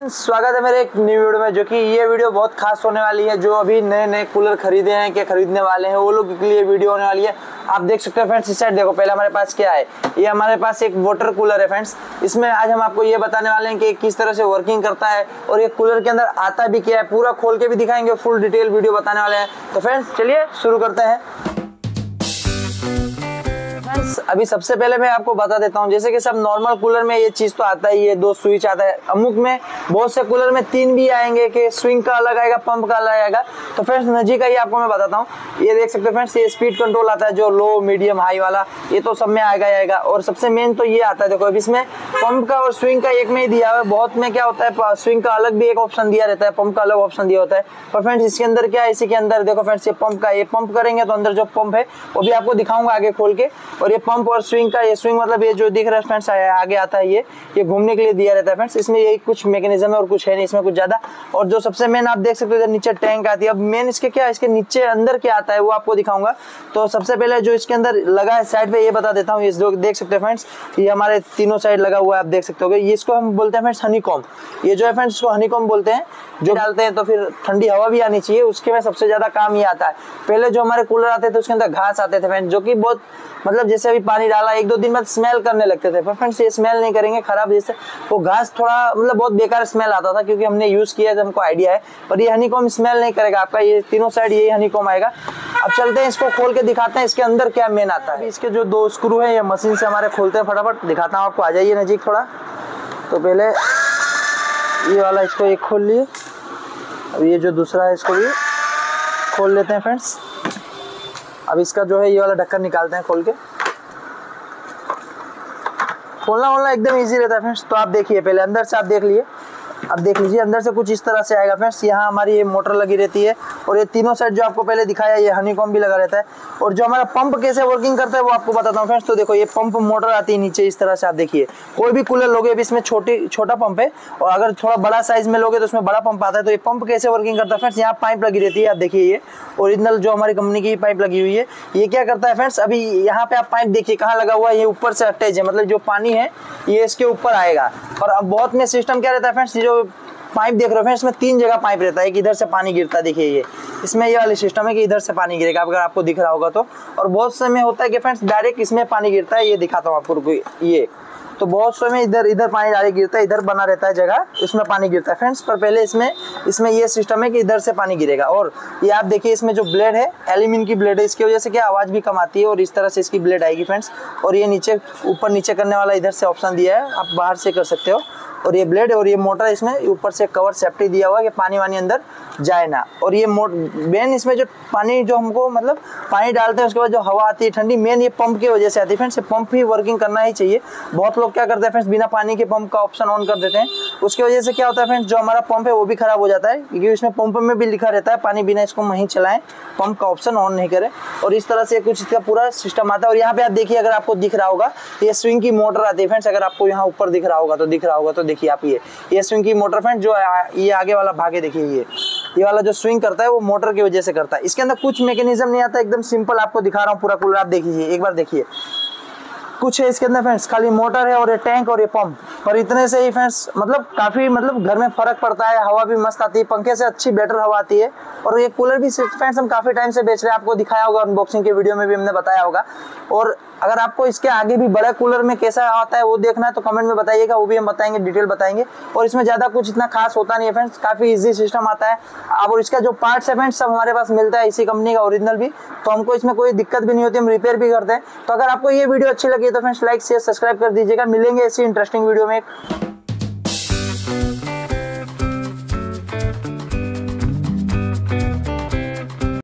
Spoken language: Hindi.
स्वागत है मेरे एक न्यू वीडियो में, जो कि ये वीडियो बहुत खास होने वाली है। जो अभी नए नए कूलर खरीदे हैं क्या खरीदने वाले हैं वो लोग के लिए वीडियो होने वाली है। आप देख सकते हो फ्रेंड्स, इस साइड देखो। पहले हमारे पास क्या है, ये हमारे पास एक वाटर कूलर है फ्रेंड्स। इसमें आज हम आपको ये बताने वाले हैं कि किस तरह से वर्किंग करता है और ये कूलर के अंदर आता भी क्या है, पूरा खोल के भी दिखाएंगे, फुल डिटेल वीडियो बताने वाले हैं। तो फ्रेंड्स चलिए शुरू करते हैं। अभी सबसे पहले मैं आपको बता देता हूँ, जैसे कि सब नॉर्मल कूलर में ये चीज तो आता ही है, 2 स्विच आता है। अमुक में बहुत से कूलर में 3 भी आएंगे कि स्विंग का अलग आएगा, पंप का अलग आएगा। तो फ्रेंड्स नजी का ही आपको मैं बताता हूँ। ये देख सकते हो फ्रेंड्स, ये स्पीड कंट्रोल आता है जो लो मीडियम हाई वाला, ये तो सब में आएगा ही आएगा। और सबसे मेन तो ये आता है, देखो अब इसमें पंप का और स्विंग का एक में ही दिया हुआ है। बहुत में क्या होता है, स्विंग का अलग भी एक ऑप्शन दिया रहता है, पंप का अलग ऑप्शन दिया होता है। पर फ्रेंड्स इसके अंदर क्या है, इसी के अंदर देखो फ्रेंड्स, ये पंप का, ये पंप करेंगे तो अंदर जो पंप है वो भी आपको दिखाऊंगा आगे खोल के। और ये पंप और स्विंग का, ये स्विंग मतलब ये जो दिख रहा है फ्रेंड्स आगे आता है, ये घूमने के लिए दिया रहता है फ्रेंड्स। इसमें यही कुछ मैकेनिज्म है और कुछ है नहीं इसमें कुछ ज्यादा। और जो सबसे मेन आप देख सकते हो नीचे टैंक आती है। अब मेन इसके क्या है, इसके नीचे अंदर क्या आता है वो आपको दिखाऊंगा। तो सबसे पहले जो इसके अंदर लगा है साइड पे, ये बता देता हूँ। ये जो देख सकते हो फ्रेंड्स, ये हमारे तीनों साइड लगा हुआ है, आप देख सकते हो। ये इसको हम बोलते हैं फ्रेंड्स हनीकॉम्ब। ये जो है फ्रेंड्स इसको हनीकॉम्ब बोलते हैं। जो डालते हैं तो फिर ठंडी हवा भी आनी चाहिए, उसके में सबसे ज्यादा काम ये आता है। पहले जो हमारे कूलर आते थे उसके अंदर घास आते थे फ्रेंड्स, जो कि बहुत मतलब जैसे अभी पानी डाला 1-2 दिन बाद स्मेल करने लगते थे। पर फ्रेंड्स ये स्मेल नहीं करेंगे खराब, जैसे वो घास थोड़ा मतलब बहुत बेकार स्मेल आता था, क्योंकि हमने यूज किया है तो हमको आइडिया है। पर ये हनीकॉम्ब स्मेल नहीं करेगा आपका, ये तीनों साइड यही हनीकॉम्ब आएगा। अब चलते हैं इसको खोल के दिखाते हैं इसके अंदर क्या मेन आता है। इसके जो 2 स्क्रू है ये मशीन से हमारे खोलते हैं, फटाफट दिखाता हूँ आपको। आ जाइए नजीक थोड़ा। तो पहले ये वाला इसको एक खोल लिए, अब ये जो दूसरा है इसको भी खोल लेते हैं फ्रेंड्स। अब इसका जो है ये वाला ढक्कन निकालते हैं खोल के। खोलना एकदम इजी रहता है फ्रेंड्स। तो आप देखिए, पहले अंदर से आप देख लिए, अब देख लीजिए अंदर से कुछ इस तरह से आएगा फ्रेंड्स। यहाँ हमारी ये मोटर लगी रहती है और ये तीनों साइड जो आपको पहले दिखाया ये हनीकॉम्ब भी लगा रहता है। और जो हमारा पंप कैसे वर्किंग करता है वो आपको बताता हूँ फ्रेंड्स। तो देखो ये पंप मोटर आती है नीचे इस तरह से, आप देखिए। कोई भी कूलर लोगे अभी इसमें छोटा पंप है, और अगर थोड़ा बड़ा साइज में लोगे तो उसमें बड़ा पंप आता है। तो ये पंप कैसे वर्किंग करता है फ्रेंड्स, यहाँ पाइप लगी रहती है, आप देखिए ये ओरिजिनल जो हमारी कंपनी की पाइप लगी हुई है। ये क्या करता है फ्रेंड्स, अभी यहाँ पे आप पाइप देखिए कहाँ लगा हुआ है, ये ऊपर से अटैच है, मतलब जो पानी है ये इसके ऊपर आएगा। और अब बहुत में सिस्टम क्या रहता है फ्रेंड्स, जो पाइप देख रहे हो फ्रेंड्स, इसमें 3 जगह पाइप रहता है। एक इधर से पानी गिरता है, देखिए ये इसमें ये वाली सिस्टम है कि इधर से पानी गिरेगा, अगर आपको दिख रहा होगा तो। और बहुत समय होता है कि फ्रेंड्स डायरेक्ट इसमें पानी गिरता है, ये दिखाता हूँ आपको ये। तो बहुत समय इधर पानी डायरेक्ट गिरता है, इधर बना रहता है जगह, इसमें पानी गिरता है फ्रेंड्स। पर पहले इसमें ये सिस्टम है कि इधर से पानी गिरेगा। और ये आप देखिए इसमें जो ब्लेड है एल्यूमिनियम की ब्लेड है, इसकी वजह से क्या आवाज भी कम आती है। और इस तरह से इसकी ब्लेड आएगी फ्रेंड्स। और ये नीचे ऊपर नीचे करने वाला इधर से ऑप्शन दिया है, आप बाहर से कर सकते हो। और ये ब्लेड और ये मोटर, इसमें ऊपर से कवर सेफ्टी दिया हुआ है कि पानी वानी अंदर जाए ना। और ये मेन इसमें जो पानी जो हमको मतलब पानी डालते हैं उसके बाद जो हवा आती है ठंडी, मेन ये पंप की वजह से आती है फ्रेंड्स। पंप ही वर्किंग करना ही चाहिए। बहुत लोग क्या करते हैं फ्रेंड्स, बिना पानी के पंप का ऑप्शन ऑन कर देते हैं। उसकी वजह से क्या होता है फ्रेंड्स, जो हमारा पंप है वो भी खराब हो जाता है, क्योंकि इसमें पंप में भी लिखा रहता है पानी बिना इसको वहीं चलाएं, पंप का ऑप्शन ऑन नहीं करें। और इस तरह से कुछ इसका पूरा सिस्टम आता है। और यहाँ पे आप देखिए, अगर आपको दिख रहा होगा ये स्विंग की मोटर आती है फ्रेंड्स। अगर आपको यहाँ ऊपर दिख रहा होगा तो देखिए आप ये स्विंग की मोटर फ्रेंड, जो ये आगे वाला भाग है देखिए, ये वाला जो स्विंग करता है वो मोटर की वजह से करता है। इसके अंदर कुछ मैकेनिज्म नहीं आता, एकदम सिंपल आपको दिखा रहा हूँ पूरा कूलर। आप देखिए एक बार देखिए, कुछ है इसके अंदर फ्रेंड्स, खाली मोटर है और ये टैंक और ये पंप। पर इतने से ही फ्रेंड्स मतलब काफी घर में फर्क पड़ता है। हवा भी मस्त आती है, पंखे से अच्छी बेटर हवा आती है। और ये कूलर भी फ्रेंड्स हम काफी टाइम से बेच रहे हैं, आपको दिखाया होगा अनबॉक्सिंग के वीडियो में भी हमने बताया होगा। और अगर आपको इसके आगे भी बड़ा कूलर में कैसा आता है वो देखना है तो कमेंट में बताइएगा, वो भी हम बताएंगे, डिटेल बताएंगे। और इसमें ज्यादा कुछ इतना खास होता नहीं है फ्रेंड्स, काफी इजी सिस्टम आता है। और इसका जो पार्ट्स है फ्रेंड्स सब हमारे पास मिलता है इसी कंपनी का ओरिजिनल भी, तो हमको इसमें कोई दिक्कत भी नहीं होती, हम रिपेयर भी करते हैं। तो अगर आपको ये वीडियो अच्छी लगी तो फ्रेंड्स लाइक शेयर सब्सक्राइब कर दीजिएगा। मिलेंगे ऐसी इंटरेस्टिंग वीडियो में।